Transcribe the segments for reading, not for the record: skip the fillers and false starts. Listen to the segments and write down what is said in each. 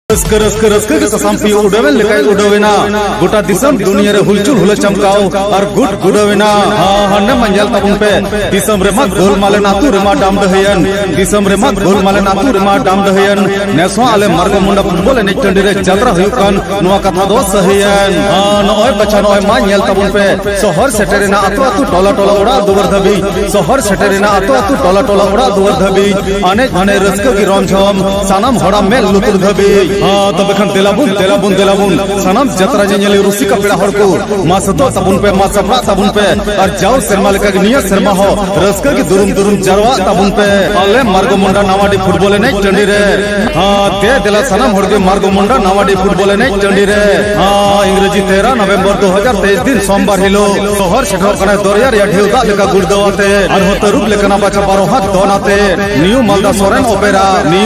rusk के ससामपी उड़ावे लेकाय उड़ावेना गोटा दिसम दुनिया रे हुलचुल हुल चमकाओ और गुड गुड़ावेना हन्ने मंजल तबुन पे दिसम रे मत गोल माले नातु रे मा डाम दहयन दिसम रे मत गोल माले नातु रे मा डाम दहयन नेसो आले मार्गो मुंडा फुटबॉल एने टंडी रे जात्रा हुयुकान नुवा कथा दो सहियन नय बच्चा नय मा नेल तबुन पे शहर सेटेरेना आतो आतो टोला टोला उड़ा दुवर धबी शहर सेटेरेना आतो आतो टोला टोला उड़ा दुवर धबी अनेक घने रस्क की रमझम सानम हड़ा मेल लुतुर धबी तब खान तेलाबुन सनम जतरा जेले रुसिका पेड़ा हर को मासतो तबुन पे मासपड़ा तबुन पे और जाओ शर्मा लेका निया शर्मा हो रस्का की दुरुम जरवा तबुन पे अले मार्गो मुंडा नावाडी फुटबॉल ने चंडी रे ते दिला सनम हड़के मार्गो मुंडा नावाडी फुटबॉल ने चंडी रे इंग्रेजी 13 नवंबर 2023 दिन सोमवार हिलो शहर सेठो कने दरिया रे ढेउदा लेका गुड़दवाते और होतरुप लेकना बाचा 12 हाथ दोनाते न्यू मालदा सोरेन ओपेरा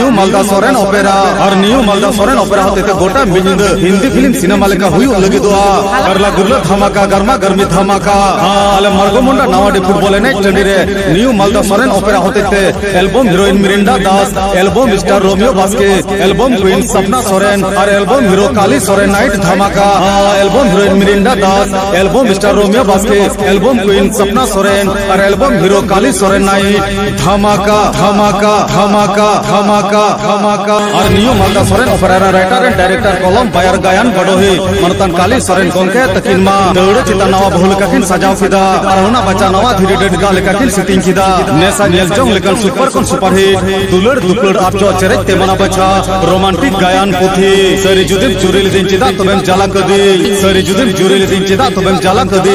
और न्यू मालदा सोरेन ओपेरा होते ते गोटा मिजिंद हिंदी फिल्म सिनेमा लेका हुई लगी दुआ करला गुरला धमाका गर्मा गर्मी धमाका आले मार्गो मुंडा नावाडी फुटबॉल ने चंडी रे न्यू मालदा सोरेन ओपेरा होते ते album heroine Miranda Das album star Romeo Baske album queen Sapna Soren और album hero Kali Soren night Dhamaka album heroine Miranda Das album star Romeo Baske album queen Sapna Soren और album hero Kali Soren night Dhamaka और new Malda Soren opera writer and director कलम बायर गायन बडोही मनतन काली सोरेन गोंके तकिन मा दौड़ चिता नवा बहुल काकिन सजाव किदा अरहुना बच्चा नवा धीरे डेडका लेकाकिन सिटिंग किदा नेसा नेलजोंग लेकन सुपर हिट दुलड़ आपचो चेरे तेमना बच्चा रोमांटिक गायन पुथी सरी जुदिम जुरिल दिन चिदा तबेम जाला कदी सरी जुदिम जुरिल दिन चिदा तबेम जाला कदी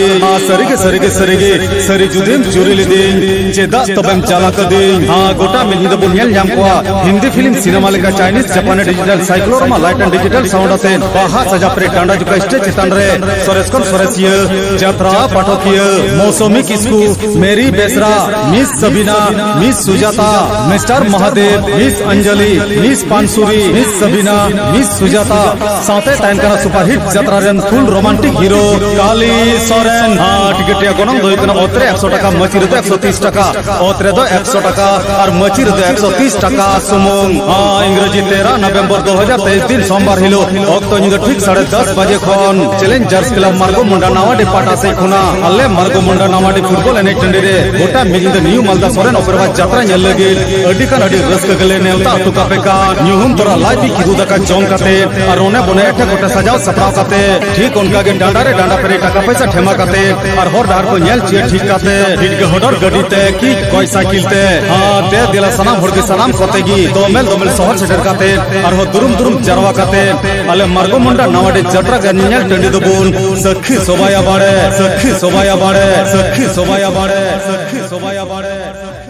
सरी जुदिम जुरिल दिन चिदा तबेम जाला कदी गोटा मिल द बुनियल जाम को हिंदी फिल्म सिनेमा लेका चाइनीज जापानी digital cyclorama light and digital sound अते बाहा सजा प्रे टांडा जुका स्टेज चितान रे सोरेस्कन सोरेसिय जात्रा पाठकिय Mousumi Kisku Mary Besra miss Sabina miss Sujata mister Mahadev miss Anjali miss Pansuri miss Sabina miss Sujata साथे टाइम करा सुपर हिट जात्रा रेन full romantic hero Kali Soren ticket या गनम दोय कना ओतरे 100 टाका मचिर दो 130 टाका ओतरे दो 100 टाका और मचिर दो 130 टाका सुमुंग इंग्रेजी 13 नवंबर 2023 दिन सोमवार हिलो अक्तो निद ठीक 10:30 बजे खन चैलेंजर्स क्लब मार्गो मुंडा नावाडी पाटा से खुना अल्ले मार्गो मुंडा नावाडी फुटबॉल एने टंडी रे गोटा मिजिंद न्यू मालदा सोरेन ओपेरा जात्रा नेल लगे अडी कान अडी रस्क गले नेलता टुका पेका न्यूहुम तोरा लाइफी किदु दका जोंग काते और ओने बने एठे गोटा सजाव सपराव काते ठीक उनका के डांडा रे डांडा पेरे टाका पैसा ठेमा काते और हर डार को नेल चिए ठीक काते ठीक के हडर गडी ते की कोई साइकिल ते ते दिला सलाम हड़के सलाम कोतेगी दोमेल शहर सेटर काते और हो दुरुम जरवा काते अले मार्गो मुंडा नावाडी जटरा गनियल टंडी दबुन सखी सोबाया बाड़े